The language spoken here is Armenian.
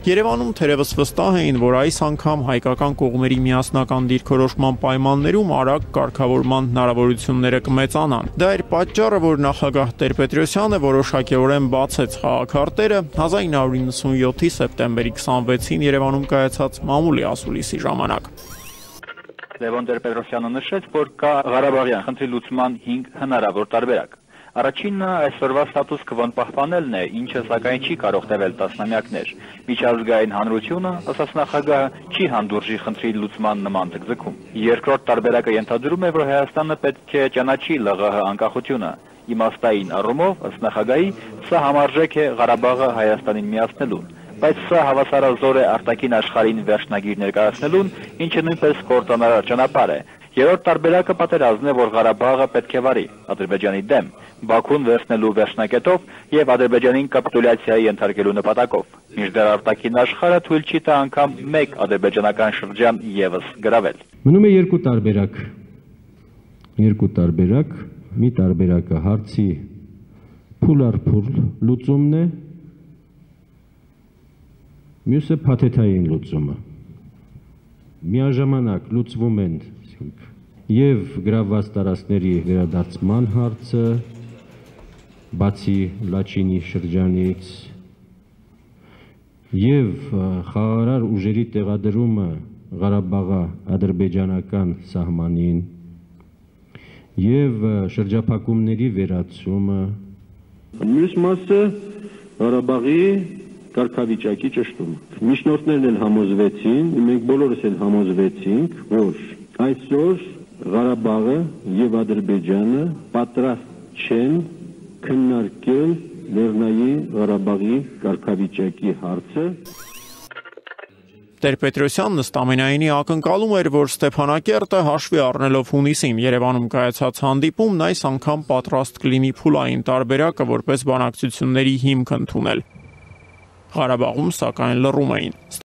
Երևանում թերևս վստահ էին, որ այս անգամ հայկական կողմերի միասնական դիրքորոշման պայմաններում արագ կարգավորման հնարավորությունները կմեծանան։ Դա էր պատճառը, որ նախագահ Տեր-Պետրոսյանը որոշակիորեն բացեց խաղաքարտերը 1997-ի սեպտեմբերի 26-ին Երևանում կայացած մամուլի ասուլիսի ժամանակ։ Լևոն Տեր-Պետրոսյանը նշեց, որ կա Ղարաբաղյան խնդրի լուծման 5 հնարավոր տարբերակ։ Առաջինը այսօրվա ստատուս քվոն պահպանելն է, ինչը սակայն չի կարող տևել տասնամյակներ։ Միջազգային հանրությունը, ասաց նախագահը, չի հանդուրժի խնդրի լուծման նման ձգձգում։ Երկրորդ տարբերակը ենթադրում է, որ Հայաստանը պետք է ճանաչի ԼՂՀ անկախությունը։ Իմաստային առումով, ըստ նախագահի, սա համարժեք է Ղարաբաղը Հայաստանին միացնելուն, բայց սա հավասարազոր է արտաքին աշխարհին վերջնագիր ներկայացնելուն, ինչը նույնպես կործանարար ճանապարհ է։ Երրորդ տարբերակը պատերազմն է, որ Ղարաբաղը պետք է վարի Ադրբեջանի դեմ, Բաքուն վերցնելու վերջնակետով եւ Ադրբեջանին կապիտուլյացիայի ենթարկելու նպատակով։ Մինչդեռ արտաքին աշխարհը թույլ չի տա անգամ մեկ ադրբեջանական շրջան եւս գրավել։ Մնում է երկու տարբերակ, մի տարբերակը հարցի փուլարփուլ լուծումն է, մյուսը փաթեթային լուծումը։ Միաժամանակ լուծվում են եւ գրավված տարածքների վերադարձման հարցը, բացի Լաչինի շրջանից, եւ խաղաղարար ուժերի տեղադրումը Ղարաբաղի ադրբեջանական սահմանին եւ շրջափակումների վերացումը։ Մյուս մասը Ղարաբաղի կարգավիճակի ճշտումը։ Միջնորդներն էլ համոզվեցին, մենք բոլորս էլ համոզվեցինք, որ այսօր Ղարաբաղը եւ Ադրբեջանը պատրաստ չեն քննարկել Լեռնային Ղարաբաղի կարգավիճակի հարցը։ Տեր-Պետրոսյանն ըստ ամենայնի ակնկալում էր, որ Ստեփանակերտը հաշվի առնելով հունիսին Երևանում կայացած հանդիպումն այս անգամ պատրաստ կլինի փուլային տարբերակը որպես բանակցությունների հիմք ընդունել։ Ղարաբաղում սակայն լռում էին։